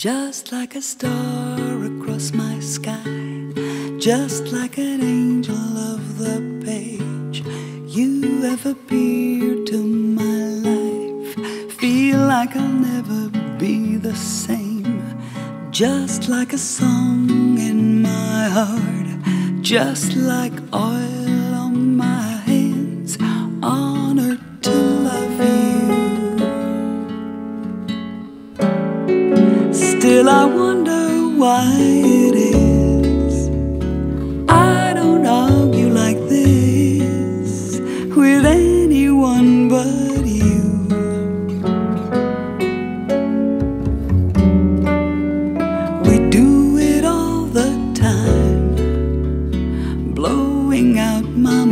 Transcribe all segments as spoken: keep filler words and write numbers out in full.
Just like a star across my sky, just like an angel of the page, you have appeared to my life. Feel like I'll never be the same. Just like a song in my heart, just like oil on my hands, honored to love you. Still I wonder why it is I don't argue like this with anyone but you. We do it all the time, blowing out my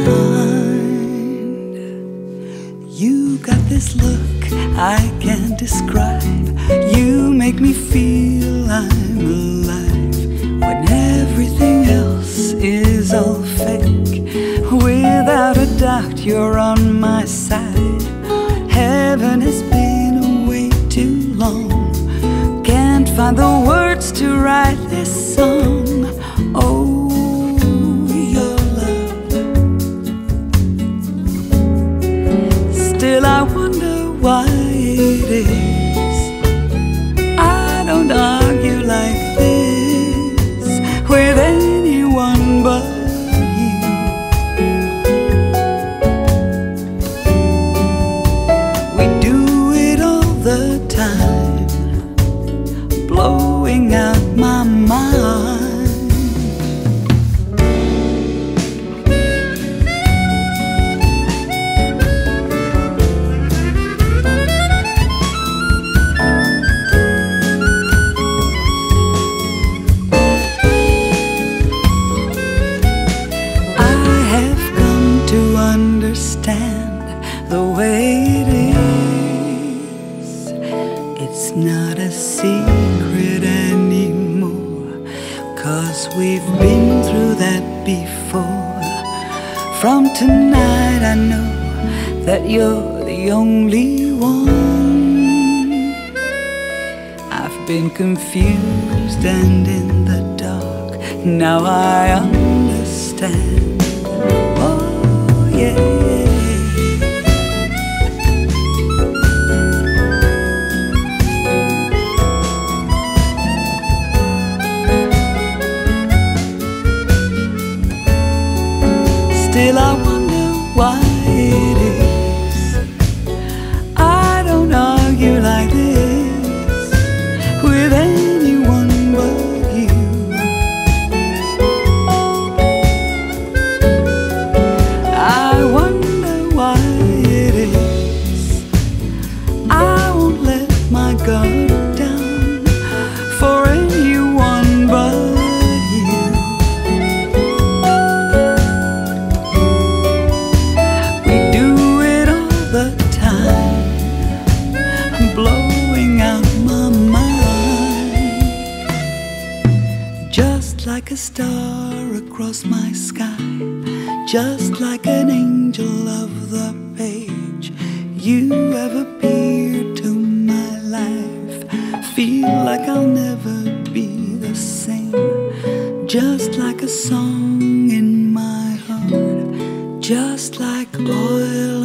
mind. You got this look I can't describe. You make me feel I'm alive when everything else is all fake. Without a doubt you're on my side. Heaven has been away too long. Can't find the words to write this song. Oh, your love. Still I wonder why it is I don't argue like this with anyone but you. We do it all the time, blowing out my mind. Understand the way it is. It's not a secret anymore, 'cause we've been through that before. From tonight I know that you're the only one. I've been confused and in the dark. Now I understand. Yeah. Still I wonder why it is I don't argue like this with anyone but you. I wonder why it is I won't let my guard down for anyone but you. We do it all the time, blowing out my mind. Just like a star across my sky, just like an angel of the page, you have appeared to my life. Feel like I'll never be the same. Just like a song in my heart, just like oil